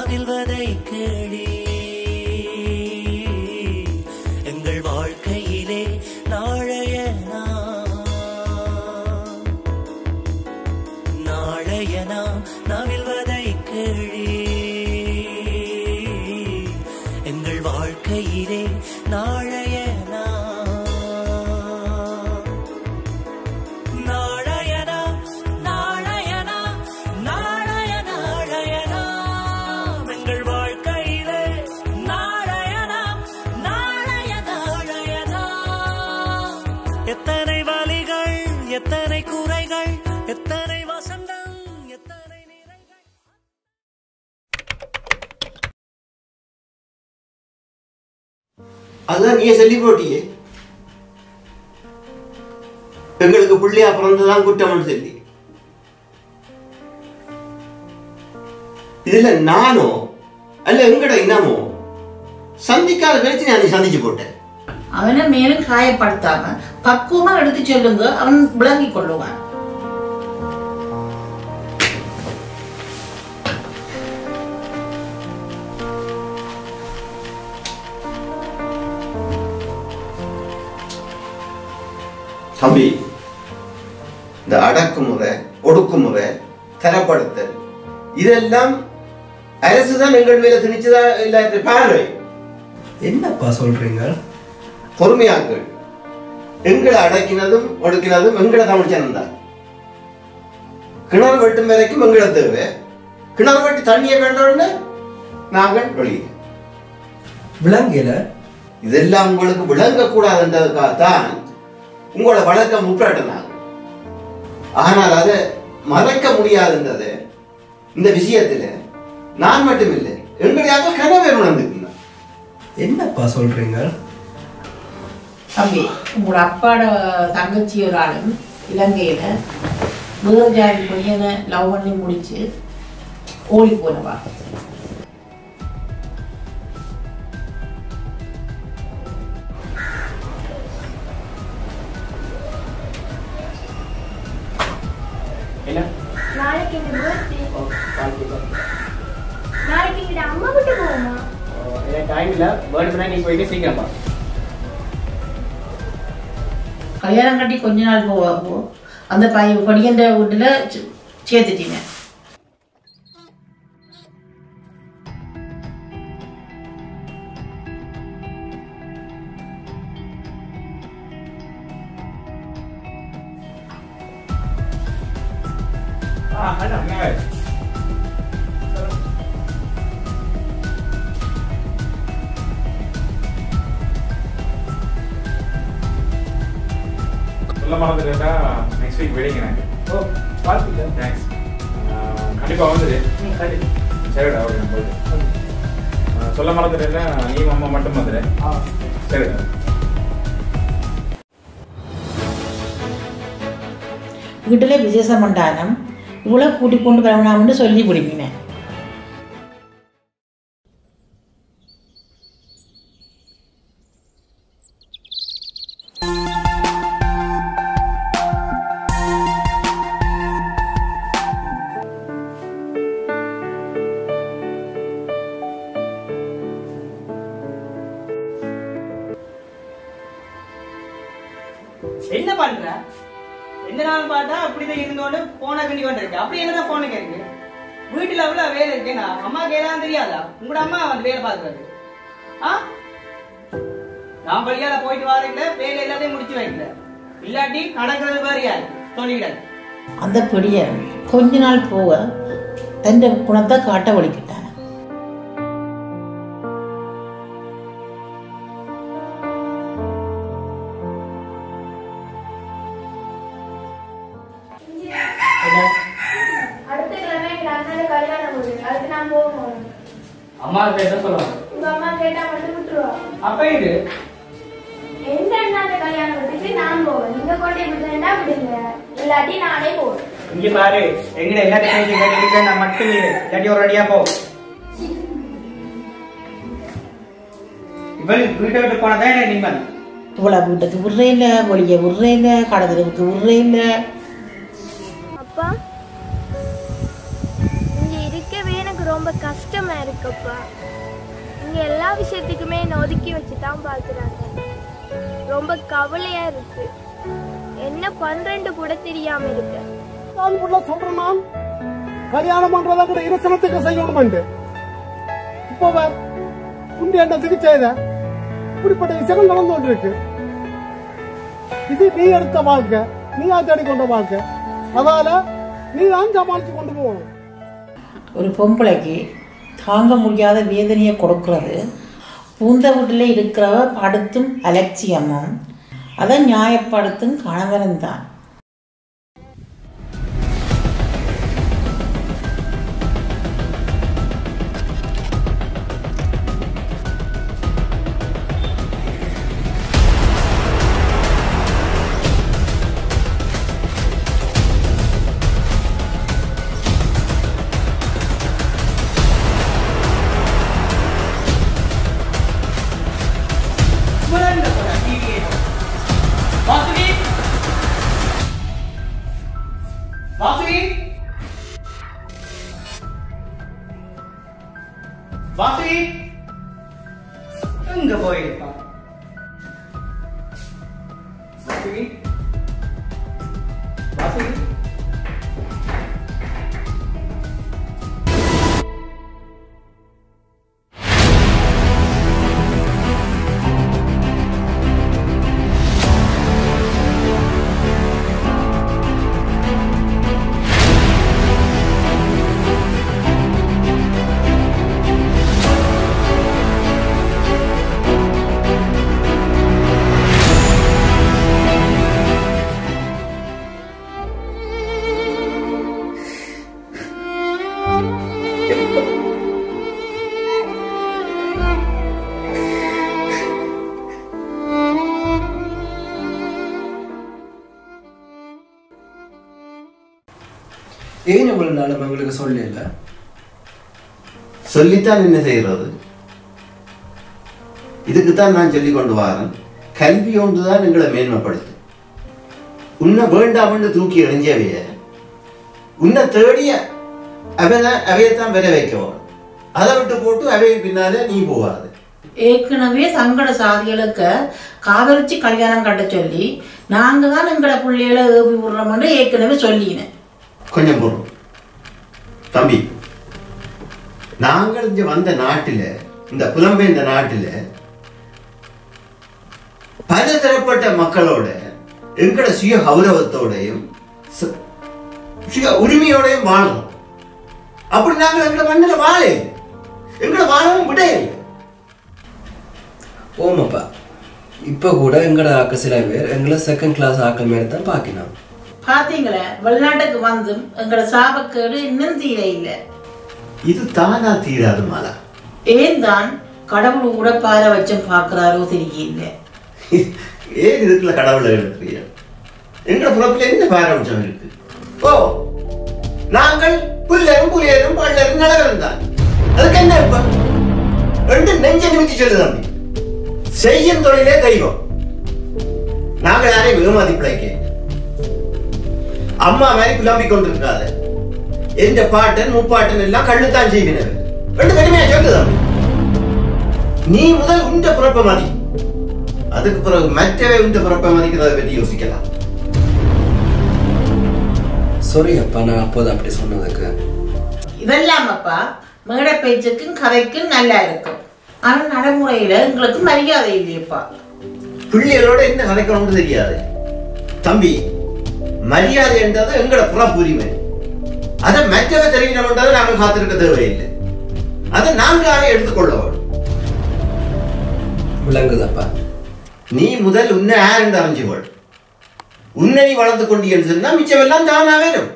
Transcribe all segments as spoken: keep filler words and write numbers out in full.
வெல்வதை கேளி எங்கள் வாழ்க்கையிலே நாளைய நாம் நாளைய நாம் நவில்வதை கேளி எங்கள் வாழ்க்கையிலே நாளைய அதான் நீ சொல்லி போட்டியே எங்களுக்கு பிள்ளையா பிறந்ததான் குற்றம்னு சொல்லி. இதுல நானோ அல்ல எங்கட இனமோ சந்திக்காத பிரச்சனை நீ சந்திச்சு போட்டேன். அவனை மேலும் காயப்படுத்தாம பக்குவமா எடுத்து சொல்லுங்க, அவன் விளங்கி கொள்ளுவான். தம்பி, இந்த அடக்குமுறை, ஒடுக்குமுறை, தரப்படுத்தல் இதெல்லாம் அரசுதான் எங்கள் மேல திணிச்சதா இல்லாத பார்வை. என்னப்பா சொல்றீங்க? பொறுமையாக்கள் எங்களை அடக்கினதும் ஒடுக்கினதும் எங்களை தமிழ்ச்சனம் தான். கிணறு வெட்டும் வரைக்கும் எங்களை தேவை. கிணறு வெட்டி தண்ணியை வேண்டோன்னு நாங்கள் வெளியே விளங்கல. இதெல்லாம் உங்களுக்கு விளங்கக்கூடாதுன்றதுக்காகத்தான் உங்களோட வழக்கம் முற்றாட்டினாங்க. ஆனால் அதை மறைக்க முடியாதுன்றது இந்த விஷயத்துல நான் மட்டும் இல்லை, எங்களுடைய கனவே உணர்ந்துருந்தேன். என்னப்பா சொல்றீங்க? தம்பி, உங்களோட அப்பாட தங்கச்சி ஒரு ஆளும் இலங்கையில வேறு ஜாதி பையனை லவ் பண்ணி முடிச்சு ஓடி போனவா. நாளைக்கு இந்த பர்த்டே. நாளைக்கு எங்க அம்மா கிட்ட போவோமா? எனக்கு டைம் இல்ல, பர்த்டே பண்ணா நீ போயிட்டு சீக்கிரம் வா. கல்யாணம் கட்டி கொஞ்ச நாள் போவாப்போ அந்த பையன் படிக்கின்ற வீட்டுல சேர்த்துட்டீங்க. Ah, ada nggak? சொல்ல மறந்துட்டா நெக்ஸ்ட் வீக் வெட்டிங் எனக்கு. ஓ, வாழ்த்துக்கள். தேங்க்ஸ். கண்டிப்பா வந்துடு. சரிடா, ஓகே நான் போயிட்டு. சொல்ல மறந்துட்டா நீ அம்மா மட்டும் வந்துடு. சரிடா. வீட்டுல விசேஷம் பண்ணானம் இவ்வளவு கூட்டி கொண்டு வரணும்னு சொல்லி பிடிப்பினேன். என்ன பண்ற? எந்த நாள் பார்த்தா அப்படிதான் இருந்தோன்னு போனை கண்டி கொண்டிருக்கு. அப்படி என்னதான் போனுக்கு இருக்கு? வீட்டுல அவ்வளவு வேலை இருக்குன்னா அம்மாக்கு ஏதாவது தெரியாதா? உங்களோட அம்மா வந்து வேலை பார்க்கறது. ஆ, நான் பள்ளியால போயிட்டு வரல, வேலை எல்லாத்தையும் முடிச்சு வைக்கல. இல்லாட்டி நடக்கிறது வேறு யாரு சொல்லிக்கிறாரு. அந்த பெரிய கொஞ்ச நாள் போக தன் குணத்தை காட்ட ஒழிக்கிட்டான். அடுத்த கிழமை எங்க அண்ணனோட கல்யாணம் முடியுது, அதுக்கு நான் போகணும். அம்மா கேட்டா சொல்லுவாங்க. உங்க அம்மா கேட்டா மட்டும் விட்டுருவா. அப்ப இது எந்த அண்ணாண்ட கல்யாணத்துக்கு நான் போவேன். நீங்க கொண்டே விடுறேன்னா விடுங்க, இல்லாட்டி நானே போவேன். இங்க பாரு, எங்கட எல்லாத்தையும் கேட்டு நான் மட்டும் இல்லாட்டி ஒரு அடியா போ. இவள் வீட்டை விட்டு போனதான் எனக்கு நிம்மதி. இவ்வளவு வீட்டுக்கு விடுறே இல்ல, ஒளிய விடுறே இல்ல, கடவுளுக்கு விடுறே இல்ல. அப்பா, இங்க இருக்கவே எனக்கு ரொம்ப கஷ்டமா இருக்குப்பா. இங்க எல்லா விஷயத்துக்குமே என்ன ஒதுக்கி வச்சு தான் பாக்குறாங்க. ரொம்ப கவலையா இருக்கு. என்ன பண்றேன்னு கூட தெரியாம இருக்கு. சொல்றேன் நான் கல்யாணம் பண்றதா கூட இருசனத்துக்கு செய்யணும். இப்போ உண்டி என்ன சிகிச்சை இப்படிப்பட்ட விஷயங்கள் நடந்து கொண்டிருக்கு. இது நீ எடுத்த வாழ்க்கை, நீ ஆச்சாடி கொண்ட வாழ்க்கை. அதால நீ தான் சமாளிச்சு கொண்டு போகணும். ஒரு பொம்பளைக்கு தாங்க முடியாத வேதனையை கொடுக்கறது பூந்த வீட்டில் இருக்கிறவ படுத்தும் அலட்சியமும் அதை நியாயப்படுத்தும் கணவன் தான். வாசி எங்க போயிருப்பா? வாசி வாசி ஏன் இவ்வளவு நாளும் உங்களுக்கு சொல்லல? சொல்லித்தான் என்ன செய்யறது? இதுக்குத்தான் நான் சொல்லிக் கொண்டு வரேன். கல்வி ஒன்றுதான் எங்களை மேன்மைப்படுத்து. உன்னை வேண்டாம்னு தூக்கி எறிஞ்சவைய உன்னை தேடிய அவைதான் அவையத்தான் விர வைக்கணும். அதை விட்டு போட்டு அவைய பின்னாலே நீ போவாது. ஏற்கனவே சங்கட சாதிகளுக்கு காதலிச்சு கல்யாணம் கட்ட சொல்லி நாங்க தான் எங்களை பிள்ளைகளை ஏவி விடுறோம்னு ஏற்கனவே சொல்லினேன். கொஞ்சம் பொருள் தம்பி, நாங்கள் இங்க வந்த நாட்டில, இந்த புலம்பெயர்ந்த நாட்டில பல தரப்பட்ட மக்களோட எங்கட சுய கௌரவத்தோடையும் சுய உரிமையோடையும் வாழணும். அப்படி நாங்கள் எங்கட மண்ணில் வாழ எங்கட வாழவும் விட இல்லை. ஓமாப்பா, இப்ப கூட எங்கட ஆக்க சில பேர் எங்களை செகண்ட் கிளாஸ் ஆக்கள் மாதிரி தான் பாக்கினோம். பாத்தீங்களே, வெளிநாட்டுக்கு வந்தும் எங்களோட சாபக்கேடு இன்னும் தீர இல்லை. இது தானா தீராது மாலா. ஏன் தான் கடவுள் கூட பார வச்சம் பாக்குறாரோ தெரியல. ஏன் இதுக்குள்ள கடவுளை எழுப்புறீங்க? எங்க புறப்புல என்ன பாரபட்சம் இருக்கு? ஓ, நாங்கள் புல்லரும் புலியரும் பள்ளரும் நலவரும் தான். அதுக்கு என்ன இப்ப ரெண்டு நெஞ்ச நிமித்தி சொல்லு தம்பி. செய்யும் தொழிலே தெய்வம். நாங்கள் யாரையும் வெகுமதி பிழைக்க அம்மா மாதிரி புலம்பிக் கொண்டிருக்காத. எந்த பாட்டன் முப்பாட்டன் எல்லாம் கண்ணுத்தான் செய்வினர். ரெண்டு கடுமையா சொல்லு தம்பி. நீ முதல் உண்ட புறப்ப மதி, அதுக்கு பிறகு மற்றவை உண்ட புறப்ப மதிக்கிறத பற்றி யோசிக்கலாம். சாரி அப்பா, நான் அப்போது அப்படி சொன்னதுக்கு. இதெல்லாம் அப்பா மேடை பேச்சுக்கும் கதைக்கும் நல்லா இருக்கும். ஆனா நடைமுறையில எங்களுக்கு மரியாதை இல்லையப்பா. பிள்ளைகளோட என்ன கதைக்கணும்னு தெரியாது தம்பி. மரியாதை என்றது எங்களோட புறப்புரிமை. அதை மற்றவை தெரிவிக்கணும்ன்றது நாங்கள் காத்திருக்க தேவையில்லை. அதை நான்காக எடுத்துக்கொள்ள வேண்டும். விளங்குதப்பா. நீ முதல் உன்னை யார் என்று அறிஞ்சுகொள். உன்னை நீ வளர்த்து கொண்டீன்னு சொன்னா மிச்சம் எல்லாம் தானா வேணும்.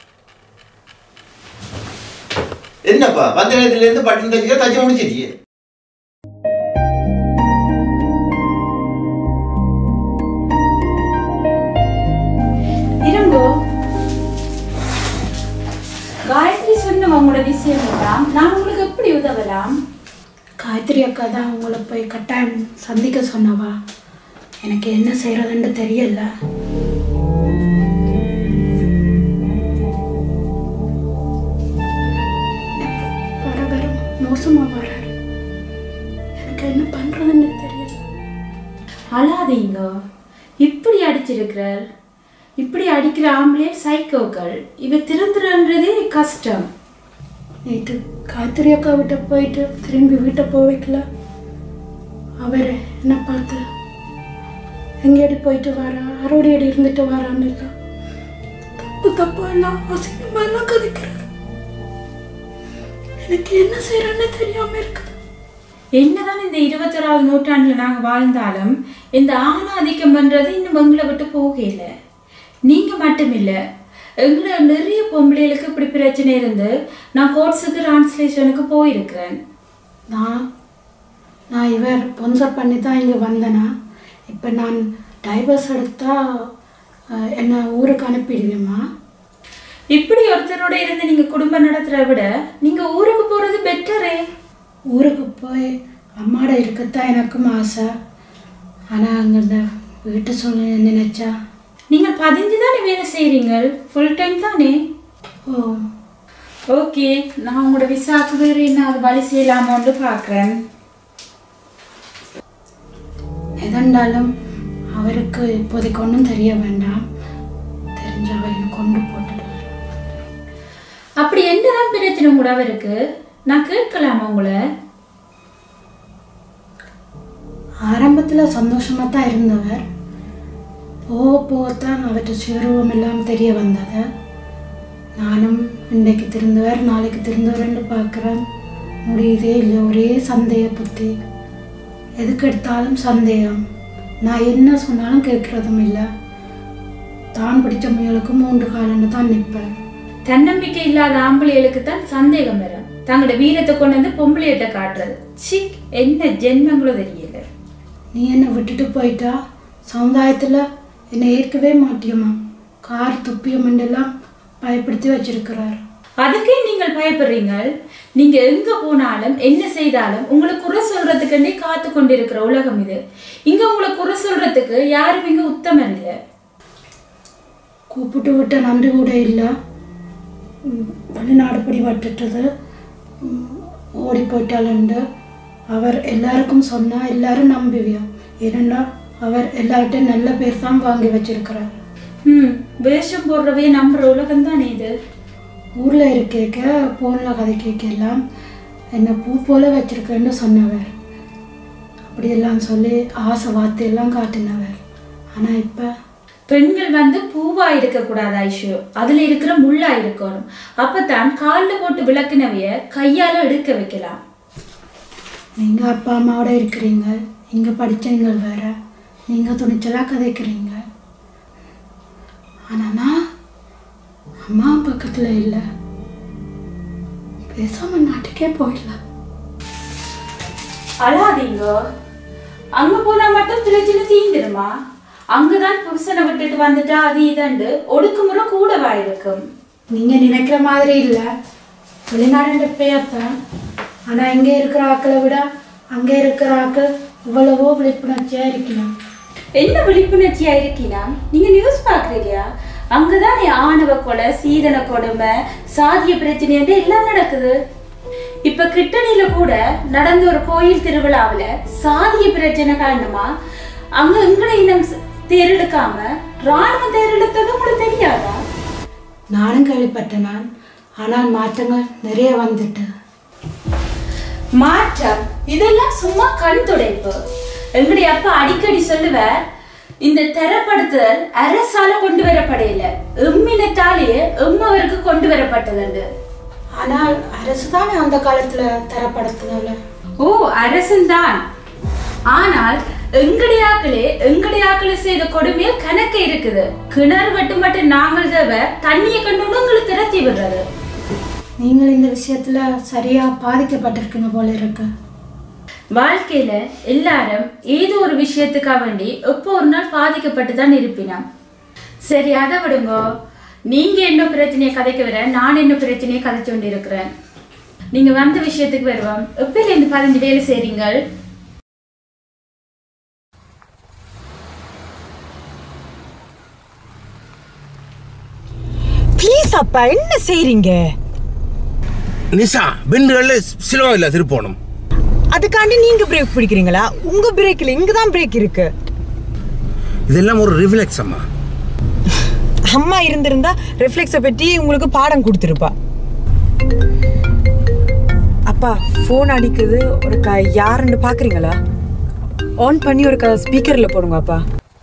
என்னப்பா வந்த நேரத்துல இருந்து பட்டன் தச்சு தச்சு முடிச்சிட்டியே. இருங்கோ, காயத்ரி சொன்ன உங்களோட விஷயம் எல்லாம் நான் உங்களுக்கு எப்படி உதவலாம்? காயத்ரி அக்கா தான் உங்களை போய் கட்டாயம் சந்திக்க சொன்னவா. எனக்கு என்ன செய்யறதுன்னு தெரியல. வர வரும் அழாதீங்க. இப்படி அடிச்சிருக்கிறார். இப்படி அடிக்கிற ஆம்பளே சைக்கோக்கள். இவ திருந்துறன்றதே கஷ்டம். நேற்று காயத்ரி அக்கா விட்ட போயிட்டு திரும்பி வீட்டை போக வைக்கல. அவர் என்ன பார்த்து எங்கேடி போயிட்டு வரா, அரோடி அடி இருந்துட்டு வரான்னு இல்லை, தப்பு தப்பா எல்லாம் அசிங்கமா எல்லாம் கதைக்கிறார். எனக்கு என்ன செய்யறேன்னு தெரியாம இருக்குது. என்னதான் இந்த இருபத்தொராவது நூற்றாண்டுல நாங்க வாழ்ந்தாலும் இந்த ஆணாதிக்கம் பண்றது இன்னும் எங்களை விட்டு போகல. நீங்க மட்டும் இல்ல, எங்களோட நிறைய பொம்பளைகளுக்கு இப்படி பிரச்சனை இருந்து நான் கோர்ட்ஸுக்கு டிரான்ஸ்லேஷனுக்கு போயிருக்கிறேன். நான் நான் இவர் ஸ்பான்சர் பண்ணி தான் இங்கே வந்தேனா. இப்போ நான் டைவர்ஸ் எடுத்தா என்ன ஊருக்கு அனுப்பிடுவேம்மா? இப்படி ஒருத்தரோட இருந்து நீங்க குடும்பம் நடத்துறத விட நீங்க ஊருக்கு போறது பெட்டரே. ஊருக்கு போய் அம்மாட இருக்கத்தான் எனக்கும் ஆசை. ஆனால் அங்கே இந்த வீட்டு சூழ்நிலை நினைச்சா. நீங்கள் பதிஞ்சு தானே வேலை செய்கிறீங்க, ஃபுல் டைம் தானே? ஓ ஓகே, நான் உங்களோட விசாக்கு வேறு என்ன அது வழி செய்யலாமோன்னு பார்க்குறேன். எதண்டாலும் அவருக்கு இப்போதைக்கு ஒன்றும் தெரிய வேண்டாம். தெரிஞ்ச அவர் எனக்கு கொண்டு போட்டுடுவார். அப்படி என்னதான் பிரச்சனை கூட அவருக்கு? நான் கேட்கலாமா உங்களை? ஆரம்பத்தில் சந்தோஷமாக தான் இருந்தவர். போக போகத்தான் அவற்றை சுயரூபம் எல்லாம் தெரிய வந்தது. நானும் இன்றைக்கு திருந்தவர் நாளைக்கு திருந்தவர்ன்னு பார்க்குறேன். முடியுதே இல்லை, ஒரே சந்தேக புத்தி. எதுக்கு எடுத்தாலும் சந்தேகம். நான் என்ன சொன்னாலும் கேட்குறதும் இல்லை. தான் பிடிச்ச முயலுக்கு மூன்று காலன்னு தான் நிற்பேன். தன்னம்பிக்கை இல்லாத ஆம்பளைகளுக்கு தான் சந்தேகம் வரும். தங்களோட வீரத்தை கொண்டு வந்து பொம்பளையிட்ட காட்டுறது. சிக், என்ன ஜென்மங்களோ தெரியல. நீ என்னை விட்டுட்டு போயிட்டா சமுதாயத்தில் என்னை ஏற்கவே மாட்டியம்மா. கார் துப்பியமெல்லாம் பயப்படுத்தி வச்சிருக்கிறார். அதுக்கே நீங்கள் பயப்படுறீங்க? நீங்க எங்க போனாலும் என்ன செய்தாலும் உங்களை குறை சொல்றதுக்குன்னே காத்து கொண்டிருக்கிற உலகம் இது. இங்க உங்களை குறை சொல்றதுக்கு யாரும் இங்க உத்தமம் இல்லை. கூப்பிட்டு விட்ட நன்றி கூட இல்லை. வெளிநாடு படி வட்டுட்டது ஓடி போயிட்டாலுண்டு. அவர் எல்லாருக்கும் சொன்னா எல்லாரும் நம்புவியோம். ஏன்னா அவர் எல்லார்ட்டையும் நல்ல பேர் தான் வாங்கி வச்சிருக்கிறார். ம் வேஷம் போடுறவே நம்புற உலகம் தானே இது. ஊரில் இருக்கேக்க போனில் கதை கேட்கலாம் என்னை பூ போல வச்சிருக்கேன்னு சொன்னவர். அப்படியெல்லாம் சொல்லி ஆசை வார்த்தையெல்லாம் காட்டினவர். ஆனால் இப்போ பெண்கள் வந்து பூவா இருக்க கூடாது ஐஷு, அதுல இருக்கிற முள்ளா இருக்கணும். அப்பதான் காலில் போட்டு விளக்குனவைய கையால எடுக்க வைக்கலாம். நீங்கள் அப்பா அம்மாவோட இருக்கிறீங்க, இங்கே படித்தீங்க வேற, நீங்கள் துணிச்சலாக கதைக்கிறீங்க. ஆனால் நான் அம்மா பக்கத்தில் இல்லை. பேசாம நாட்டுக்கே போயிடலாம். அழாதீங்க. அங்க போனா மட்டும் பிரச்சனை தீந்துருமா? அங்கதான் புருஷனை விட்டுட்டு வந்துட்டா அது இதண்டு ஒடுக்குமுறை கூடவா இருக்கும். நீங்கள் நினைக்கிற மாதிரி இல்லை. வெளிநாடு பெயர் தான். ஆனால் இங்கே இருக்கிற ஆக்களை விட அங்கே இருக்கிற ஆக்கள் இவ்வளவோ விழிப்புணர்ச்சியாக இருக்கலாம். என்ன விழிப்புணர்ச்சியா இருக்கினா? நீங்க நியூஸ் பாக்குறீங்களா? அங்கதான் ஆணவ கொலை, சீதன கொடுமை, சாதிய பிரச்சனை எல்லாம் நடக்குது. இப்ப கிட்டணியில கூட நடந்த ஒரு கோயில் திருவிழாவில சாதிய பிரச்சனை காரணமா அங்க எங்கட இன்னும் தேர்ந்தெடுக்காம ராணுவம் தேர்ந்தெடுத்தது உங்களுக்கு தெரியாதா? நானும் கேள்விப்பட்டேன் நான். ஆனால் மாற்றங்கள் நிறைய வந்துட்டு. மாற்றம் இதெல்லாம் சும்மா கண் துடைப்பு. எங்களுடைய அப்பா அடிக்கடி சொல்லுவார், இந்த தரப்படுத்துதல் அரசால கொண்டு வரப்படையில, எம்மினத்தாலே எம்மவருக்கு கொண்டு வரப்பட்டது. ஆனால் அரசு தானே அந்த காலத்துல தரப்படுத்துதல். ஓ, அரசுதான். ஆனால் எங்கடையாக்களே எங்கடையாக்களே செய்த கொடுமையில் கணக்கு இருக்குது. கிணறு வெட்டு மட்டும் நாங்கள் தேவை தண்ணியை கண்டு உங்களுக்கு திரட்டி விடுறது. நீங்கள் இந்த விஷயத்துல சரியா பாதிக்கப்பட்டிருக்கீங்க போல இருக்கு. வாழ்க்கையில எல்லாரும் ஏதோ ஒரு விஷயத்துக்காக வேண்டி எப்போ ஒரு நாள் பாதிக்கப்பட்டு தான் இருப்பினோம். சரி, அதை விடுங்க. நீங்க என்ன பிரச்சனையை கதைக்க வர, நான் என்ன பிரச்சனையை கதைச்சு கொண்டு இருக்கிறேன். நீங்க வந்த விஷயத்துக்கு வருவோம். எப்பல இருந்து பதினஞ்சு வேலை செய்றீங்க? ப்ளீஸ் அப்பா, என்ன செய்றீங்க? நிசா, பெண்கள்ல சிலவா இல்ல திருப்போணும். அதுக்காண்டி நீங்க பிரேக் பிடிக்கிறீங்களா? உங்க பிரேக்ல இங்க தான் பிரேக் இருக்கு. இதெல்லாம் ஒரு ரிஃப்ளெக்ஸ் அம்மா. அம்மா இருந்திருந்தா ரிஃப்ளெக்ஸை பற்றி உங்களுக்கு பாடம் கொடுத்துருப்பா. அப்பா ஃபோன் அடிக்குது, ஒரு க யாருன்னு பார்க்குறீங்களா? ஆன் பண்ணி ஒரு க ஸ்பீக்கரில் போடுங்க அப்பா.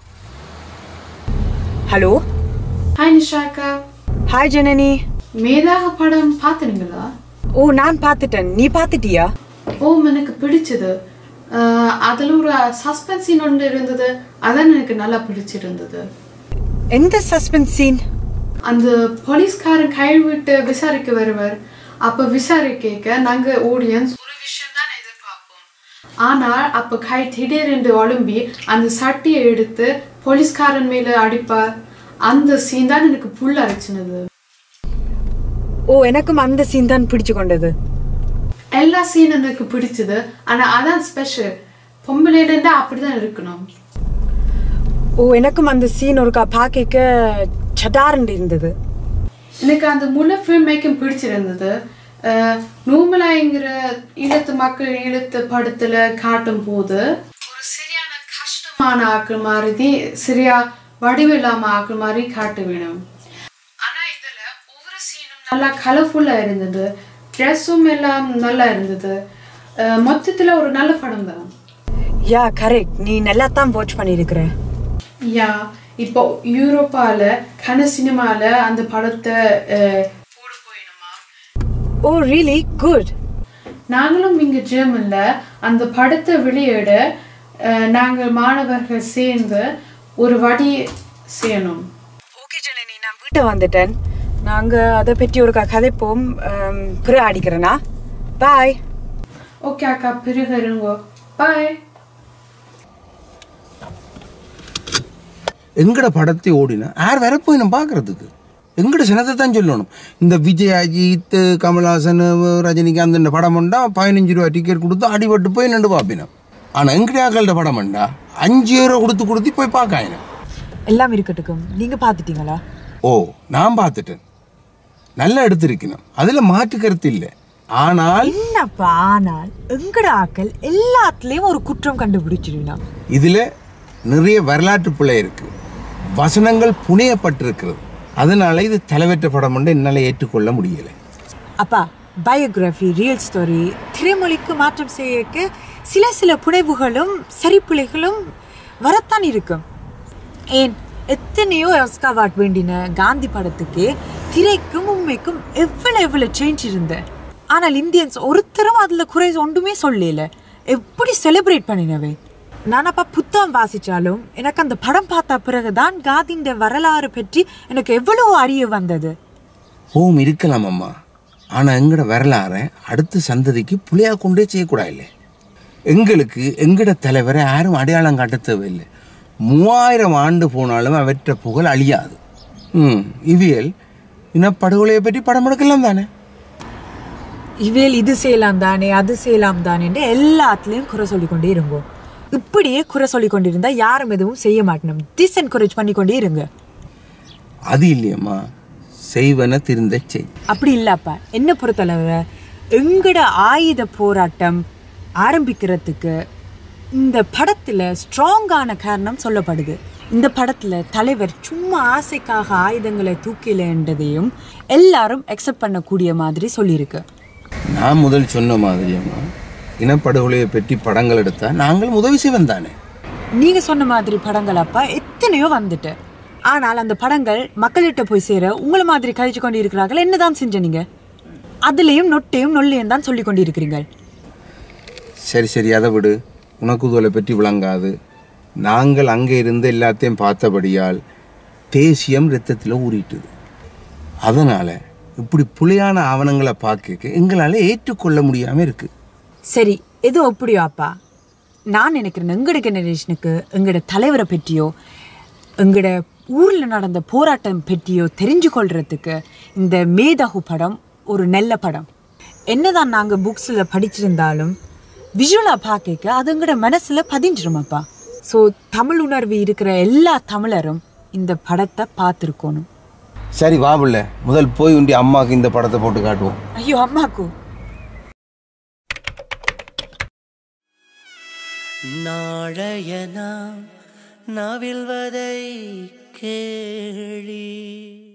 ஹலோ. ஹாய் நிஷாக்கா. ஹாய் ஜனனி. மேதாக படம் பார்த்துனீங்களா? ஓ நான் பார்த்துட்டேன், நீ பார்த்துட்டியா? ஓ எனக்கு பிடிச்சது. அதில் ஒரு சஸ்பென்ஸ் சீன் ஒன்று இருந்தது, அதான் எனக்கு நல்லா பிடிச்சிருந்தது. எந்த சஸ்பென்ஸ் சீன்? அந்த போலீஸ்காரன் கையில் விட்டு விசாரிக்க வருவார். அப்போ விசாரிக்க நாங்கள் ஆடியன்ஸ் ஒரு விஷயம் தான் எதிர்பார்ப்போம். ஆனால் அப்போ கை திடீரென்று ஒழும்பி அந்த சட்டியை எடுத்து போலீஸ்காரன் மேலே அடிப்பார். அந்த சீன் தான் எனக்கு புல் அரைச்சினது. ஓ எனக்கும் அந்த சீன் தான் பிடிச்சு கொண்டது. எல்லா சீனும் எனக்கு பிடிச்சது, ஆனால் அதான் ஸ்பெஷல். பொம்பளையிலேருந்து அப்படிதான் இருக்கணும். ஓ எனக்கும் அந்த சீன் ஒருக்கா பார்க்க சடாரண்டு இருந்தது. எனக்கு அந்த முழு ஃபில்ம் மேக்கிங் பிடிச்சிருந்தது. நூமலாய்ங்கிற ஈழத்து மக்கள் ஈழத்து படத்துல காட்டும் போது ஒரு சரியான கஷ்டமான ஆக்கள் மாதிரி சரியா வடிவில்லாம ஆக்கள் மாதிரி காட்ட வேணும். ஆனா இதுல ஒவ்வொரு சீனும் நல்லா கலர்ஃபுல்லா இருந்தது, ட்ரெஸ்ஸும் எல்லாம் நல்லா இருந்தது. மொத்தத்துல ஒரு நல்ல படம் தான். யா கரெக்ட், நீ நல்லா தான் வாட்ச் பண்ணியிருக்கிற. யா இப்போ யூரோப்பால கன சினிமால அந்த படத்தை போட போயிடுமா? Oh really good. நாங்களும் இங்க ஜெர்மன்ல அந்த படத்தை வெளியிட நாங்கள் மாணவர்கள் சேர்ந்து ஒரு வடி செய்யணும். ஓகே ஜனனி, நான் வீட்டை வந்துட்டேன். நாங்க அதை பற்றி ஒரு கதைப்போம். பிறகு அடிக்கிறேனா? பாய். ஓகே அக்கா, பிறகு இருங்கோ. பாய். எங்கட படத்தை ஓடினா யார் வர போய் நம்ம பார்க்கறதுக்கு? எங்கட சினத்தை தான் சொல்லணும். இந்த விஜய், அஜித், கமல்ஹாசன், ரஜினிகாந்த் இந்த படம் உண்டா பதினஞ்சு ரூபா டிக்கெட் கொடுத்து அடிபட்டு போய் நின்று பார்ப்பினோம். ஆனால் எங்கடையாக்கள படம் உண்டா அஞ்சு ரூபா கொடுத்து கொடுத்து போய் பார்க்காயினோம். எல்லாம் இருக்கட்டுக்கும். நீங்க பார்த்துட்டீங்களா? ஓ நான் பார்த்துட்டேன். நல்லா எடுத்திருக்கணும், அதில் மாற்று கருத்து இல்லை. ஆனால் என்னப்பா, ஆனால் எங்கட ஆக்கள் எல்லாத்துலேயும் ஒரு குற்றம் கண்டுபிடிச்சிருந்தோம். இதில் நிறைய வரலாற்று பிழை இருக்கு, வசனங்கள் புனையப்பட்டிருக்கிறது. அதனால இது தலைவற்ற படம் என்று என்னால் ஏற்றுக்கொள்ள முடியலை. அப்பா, பயோகிராஃபி, ரியல் ஸ்டோரி திரைமொழிக்கு மாற்றம் செய்ய சில சில புனைவுகளும் சரிப்பிழைகளும் வரத்தான் இருக்கும். ஏன் எத்தனையோ ஆஸ்கார் அவார்ட் வேண்டின காந்தி படத்துக்கு திரைக்கும் உண்மைக்கும் எவ்வளவு எவ்வளவு சேஞ்ச் இருந்த. ஆனால் இந்தியன்ஸ் ஒருத்தரும் அதில் குறை ஒன்றுமே சொல்லல. எப்படி செலிப்ரேட் பண்ணினவே. நான் அப்பா புத்தகம் வாசித்தாலும் எனக்கு அந்த படம் பார்த்த பிறகுதான் காந்தியின் வரலாறு பற்றி எனக்கு எவ்வளவு அறிய வந்தது. ஓம் இருக்கலாம் அம்மா, ஆனால் எங்கட வரலாறை அடுத்த சந்ததிக்கு புளியா கொண்டே செய்யக்கூடாது. எங்களுக்கு எங்கட தலைவரை யாரும் அடையாளம் காட்ட தேவையில்லை. மூவாயிரம் ஆண்டு போனாலும் அவற்றை புகழ் அழியாது. ம் இவியல் இனப்படுகொலையை பற்றி படம் எடுக்கலாம் தானே? இவியல் இது செய்யலாம் தானே, அது செய்யலாம் தானே என்று எல்லாத்துலேயும் குறை சொல்லிக்கொண்டே இருங்கோ. இப்படியே குறை சொல்லி கொண்டிருந்தா யாரும் எதுவும் செய்ய மாட்டோம். டிஸ் என்கரேஜ் பண்ணி கொண்டே இருங்க. அது இல்லையம்மா, செய்வன திருந்த செய். அப்படி இல்லப்பா, என்ன பொறுத்தளவு எங்கட ஆயுத போராட்டம் ஆரம்பிக்கிறதுக்கு இந்த படத்துல ஸ்ட்ராங்கான காரணம் சொல்லப்படுது. இந்த படத்துல தலைவர் சும்மா ஆசைக்காக ஆயுதங்களை தூக்கிலன்றதையும் எல்லாரும் அக்செப்ட் பண்ணக்கூடிய மாதிரி சொல்லியிருக்கு. நான் முதல் சொன்ன மாதிரி அம்மா, இனப்படுகொலையை பற்றி படங்கள் எடுத்தா நாங்கள் உதவி செய்வோம் தானே. நீங்க சொன்ன மாதிரி படங்கள் அப்பா எத்தனையோ வந்துட்டு, ஆனால் அந்த படங்கள் மக்கள்கிட்ட போய் சேர உங்களை மாதிரி கழிச்சு கொண்டு இருக்கிறார்கள். என்னதான் செஞ்ச நீங்க? அதுலேயும் நொட்டையும் நொல்லையும் தான் சொல்லி கொண்டு இருக்கிறீங்க. சரி சரி அதை விடு, உனக்கு உதவலை பற்றி விளங்காது. நாங்கள் அங்கே இருந்து எல்லாத்தையும் பார்த்தபடியால் தேசியம் ரத்தத்தில் ஊறிட்டுது. அதனால் இப்படி புலியான ஆவணங்களை பார்க்க எங்களால் ஏற்றுக்கொள்ள முடியாமல் இருக்குது. சரி, எது அப்படியோ அப்பா, நான் நினைக்கிறேன் எங்கட ஜெனரேஷனுக்கு எங்கட தலைவரை பற்றியோ எங்கட ஊரில் நடந்த போராட்டம் பற்றியோ தெரிஞ்சு கொள்றதுக்கு இந்த மேதாகு படம் ஒரு நல்ல படம். என்னதான் நாங்கள் புக்ஸில் படிச்சிருந்தாலும் விஷுவலாக பார்க்க அது எங்கட மனசில் பதிஞ்சிருமாப்பா. ஸோ தமிழ் உணர்வு இருக்கிற எல்லா தமிழரும் இந்த படத்தை பார்த்துருக்கணும். சரி வாபுல்ல, முதல் போய் உண்டி அம்மாவுக்கு இந்த படத்தை போட்டு காட்டுவோம். ஐயோ அம்மாக்கு. நாளைய நாம் நாவில்வதை கேளி.